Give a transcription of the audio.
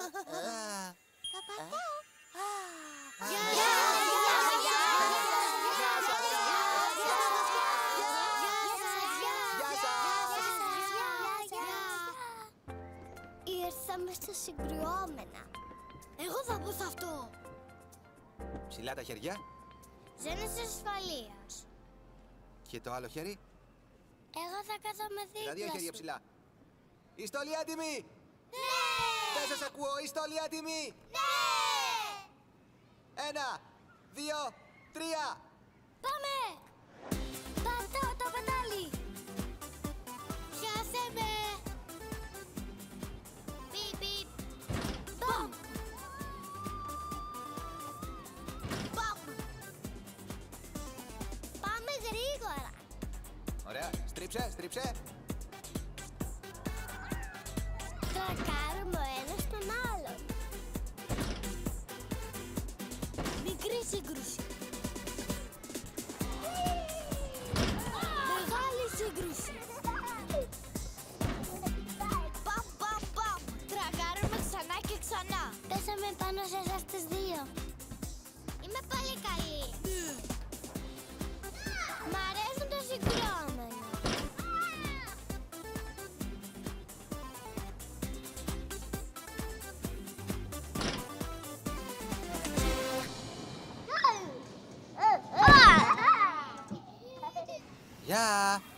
Θα πατάω. Ήρθαμε στα συγκρουόμενα. Εγώ θα πω σε αυτό. Ψηλά τα χέρια. Ζώνες ασφαλείας. Και το άλλο χέρι. Εγώ θα κάθομαι Τα δίπλα δύο χέρια σου. ψηλά. Η στολή έτοιμη. Ναι! Δεν σας ακούω. Η στολή έτοιμη. Ναι! 1, 2, 3. Πάμε! Πατάω το πετάλι. Πιάσε με. Πιπ, πιπ. Μπαμ. Μπαμ. Πάμε γρήγορα. Ωραία. Στρίψε, στρίψε. Τρακάρουμε ο ένας τον άλλον. Μικρή σύγκρουση. Μεγάλη σύγκρουση. Παμ, παμ, παμ. Τρακάρουμε ξανά και ξανά. Πέσαμε πάνω σε εσάς τις δύο. Είμαι πάλι καλή. Μ' αρέσουν τα συγκρουόμενα. Γεια.